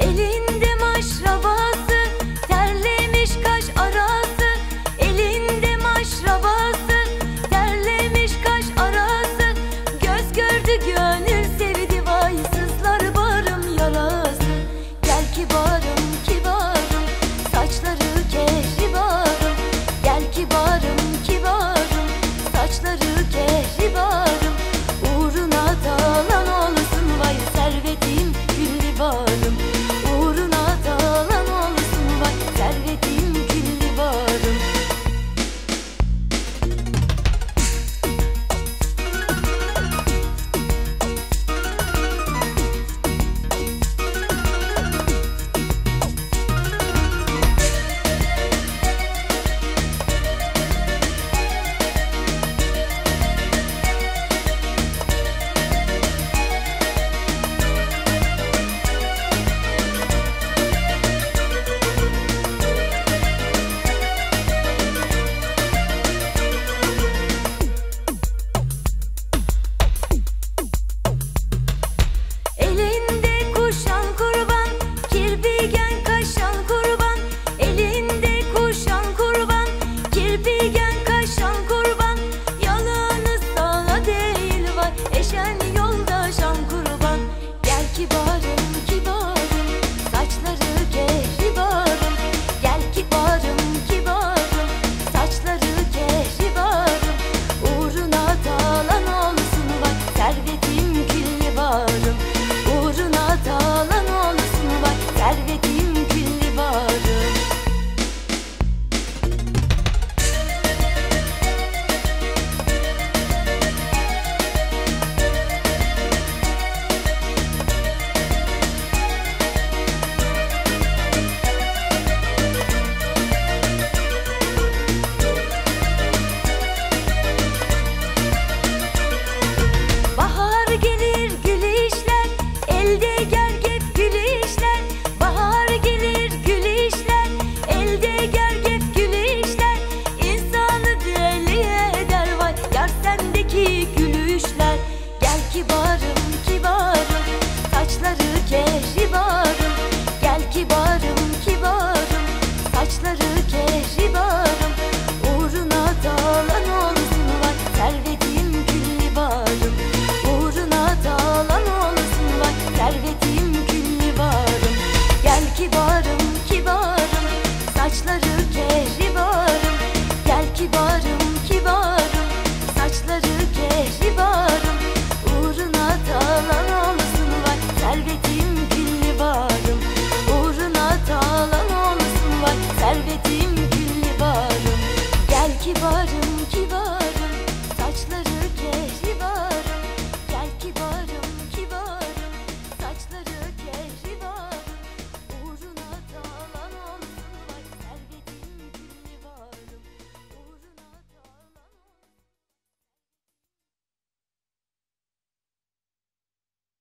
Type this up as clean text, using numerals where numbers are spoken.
Elinde maşrabası, terlemiş kaş arası. Elinde maşrabası, terlemiş kaş arası. Göz gördü gönül sevdi, vay sızlar bağrım yarası. Gel kibarım kibarım, saçları kehribarım. Gel kibarım kibarım, saçları kehribarım. Uğruna dağılan olsun, vay servetim küllibarım. Uğruna dağılan olsun, vay servetim küllibarım. Elinde kuşan kurban, kirpigen kaşan kurban. Elinde kuşan kurban, kirpigen kaşan kurban. Yalanı sana değil, vay eşen yoldaşan kurban. Gel kibarım kibarım, saçları kehribarım. Gel kibarım kibarım, saçları kehribarım. Uğruna dağılan olsun, vay servetim küllibarım. Uğruna dağılan olsun, vay servetim küllibarım. Bahar gelir gülüşler, elde gergef gülüşler. Bahar gelir gülüşler, elde gergef gülüşler. İnsanı deli eder, vay yar sendeki gülüşler. Gel kibarım kibarım, saçları kehribarım. Gel kibarım